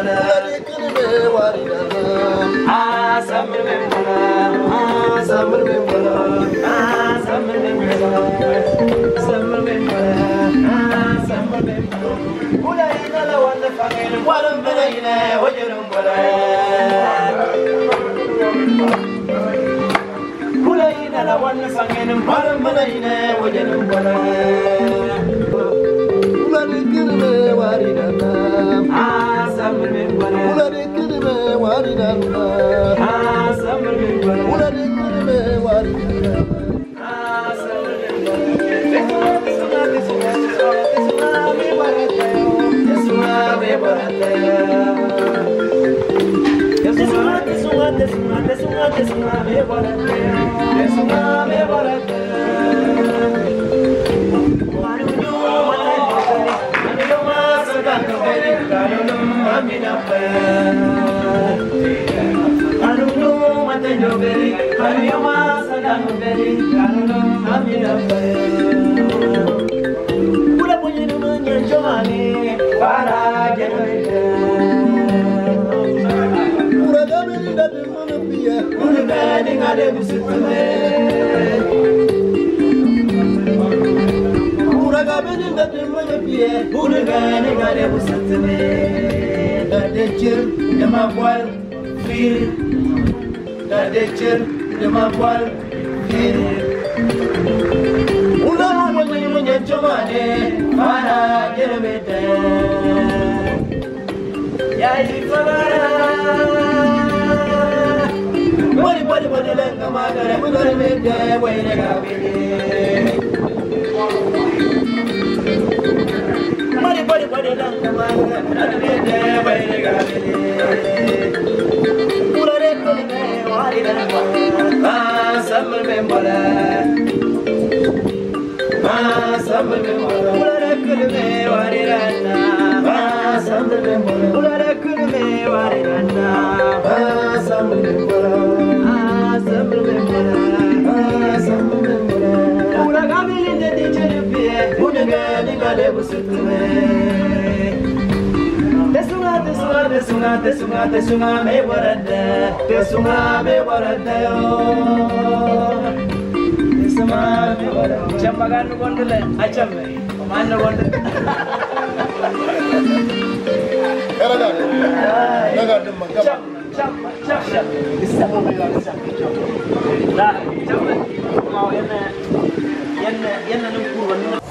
bala kene wari dana samr me bala samr me bala samr me bala samr me bala samr me bala kula ina la wanda fangel walam bala ina wajirum bala kula ina la wanda fangel walam bala ina wajirum bala waridana samr me bala ulare kirme waridana samr me bala ulare kirme waridana samr me Yenna